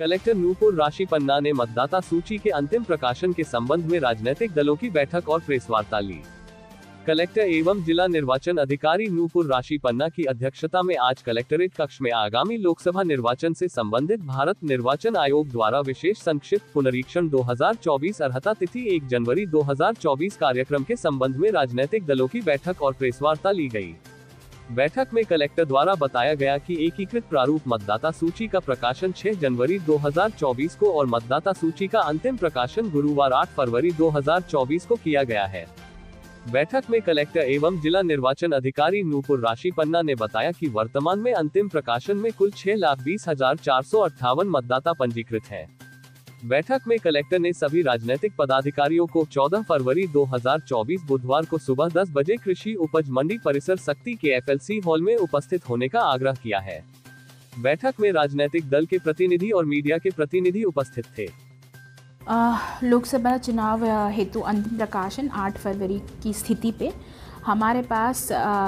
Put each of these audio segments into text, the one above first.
Collector Nupur राशि पन्ना ने मतदाता सूची के अंतिम प्रकाशन के संबंध में राजनीतिक दलों की बैठक और प्रेस वार्ता ली। कलेक्टर एवं जिला निर्वाचन अधिकारी नूपुर राशि पन्ना की अध्यक्षता में आज कलेक्टरेट कक्ष में आगामी लोकसभा निर्वाचन से संबंधित भारत निर्वाचन आयोग द्वारा विशेष संक्षिप्त पुनरीक्षण 2024 अर्हता तिथि 1 जनवरी 2024 कार्यक्रम के संबंध में राजनीतिक दलों की बैठक और प्रेस वार्ता ली गई। बैठक में कलेक्टर द्वारा बताया गया कि एकीकृत प्रारूप मतदाता सूची का प्रकाशन 6 जनवरी 2024 को और मतदाता सूची का अंतिम प्रकाशन गुरुवार 8 फरवरी 2024 को किया गया है। बैठक में कलेक्टर एवं जिला निर्वाचन अधिकारी नूपुर राशि पन्ना ने बताया कि वर्तमान में अंतिम प्रकाशन में कुल 6,20,458 मतदाता पंजीकृत हैं। बैठक में कलेक्टर ने सभी राजनीतिक पदाधिकारियों को 14 फरवरी 2024 बुधवार को सुबह 10 बजे कृषि उपज मंडी परिसर शक्ति के FLC हॉल में उपस्थित होने का आग्रह किया है। बैठक में राजनीतिक दल के प्रतिनिधि और मीडिया के प्रतिनिधि उपस्थित थे। लोकसभा चुनाव हेतु अंतिम प्रकाशन 8 फरवरी की स्थिति पे हमारे पास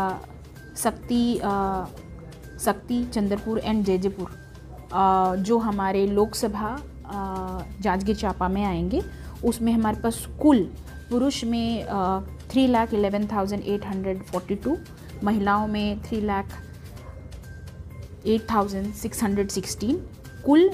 शक्ति चंद्रपुर एंड जैजेपुर जो हमारे लोकसभा जांजगीर चांपा में आएंगे, उसमें हमारे पास कुल पुरुष में 3,11,842, महिलाओं में 3,08,616, कुल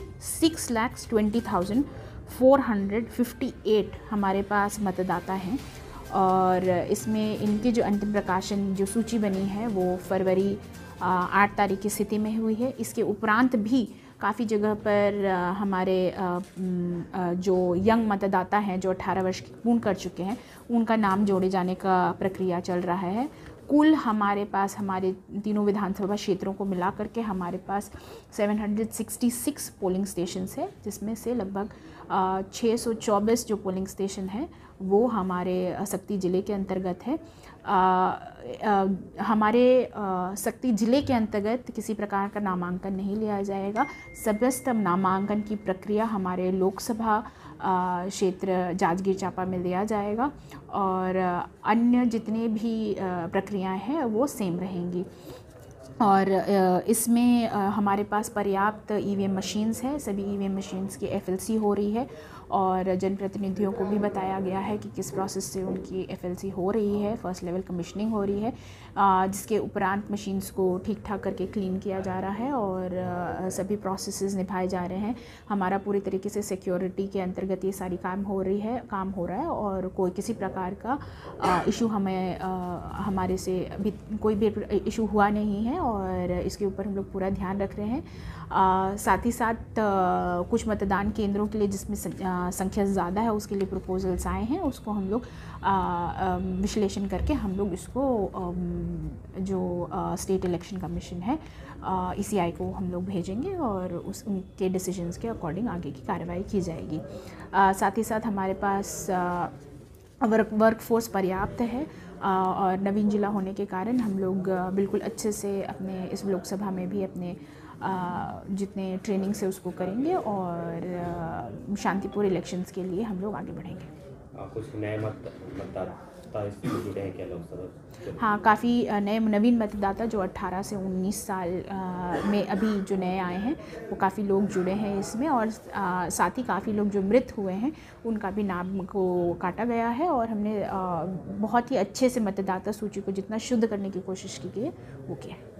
6,20,458 हमारे पास मतदाता हैं। और इसमें इनके जो अंतिम प्रकाशन जो सूची बनी है वो फरवरी 8 तारीख की स्थिति में हुई है। इसके उपरांत भी काफ़ी जगह पर हमारे जो यंग मतदाता हैं जो 18 वर्ष पूर्ण कर चुके हैं, उनका नाम जोड़े जाने का प्रक्रिया चल रहा है। कुल हमारे पास हमारे तीनों विधानसभा क्षेत्रों को मिला करके हमारे पास 766 पोलिंग स्टेशंस है, जिसमें से लगभग 624 जो पोलिंग स्टेशन है वो हमारे शक्ति ज़िले के अंतर्गत है। हमारे शक्ति ज़िले के अंतर्गत किसी प्रकार का नामांकन नहीं लिया जाएगा। समस्त नामांकन की प्रक्रिया हमारे लोकसभा क्षेत्र जांजगीर चांपा में लिया जाएगा और अन्य जितने भी प्रक्रियाएं हैं वो सेम रहेंगी। और इसमें हमारे पास पर्याप्त EVM मशीन्स हैं, सभी EVM मशीन्स की FLC हो रही है और जनप्रतिनिधियों को भी बताया गया है कि किस प्रोसेस से उनकी FLC हो रही है, फर्स्ट लेवल कमीशनिंग हो रही है, जिसके उपरांत मशीन्स को ठीक ठाक करके क्लीन किया जा रहा है और सभी प्रोसेसेस निभाए जा रहे हैं। हमारा पूरी तरीके से सिक्योरिटी के अंतर्गत ये सारी काम हो रहा है और कोई किसी प्रकार का इशू हमें हमारे से अभी कोई भी इशू हुआ नहीं है और इसके ऊपर हम लोग पूरा ध्यान रख रहे हैं। साथ ही साथ कुछ मतदान केंद्रों के लिए जिसमें संख्या ज़्यादा है उसके लिए प्रपोजल्स आए हैं, उसको हम लोग विश्लेषण करके हम लोग इसको जो स्टेट इलेक्शन कमीशन है ECI को हम लोग भेजेंगे और उनके डिसीजंस के अकॉर्डिंग आगे की कार्रवाई की जाएगी। साथ ही साथ हमारे पास वर्क फोर्स पर्याप्त है और नवीन जिला होने के कारण हम लोग बिल्कुल अच्छे से अपने इस लोकसभा में भी अपने जितने ट्रेनिंग से उसको करेंगे और शांतिपूर्ण इलेक्शंस के लिए हम लोग आगे बढ़ेंगे। कुछ नए मतदाता इसमें जुड़े हैं क्या लोकसभा? हाँ, काफ़ी नए नवीन मतदाता जो 18 से 19 साल में अभी जो नए आए हैं वो काफ़ी लोग जुड़े हैं इसमें और साथ ही काफ़ी लोग जो मृत हुए हैं उनका भी नाम को काटा गया है और हमने बहुत ही अच्छे से मतदाता सूची को जितना शुद्ध करने की कोशिश की गई है वो किया है।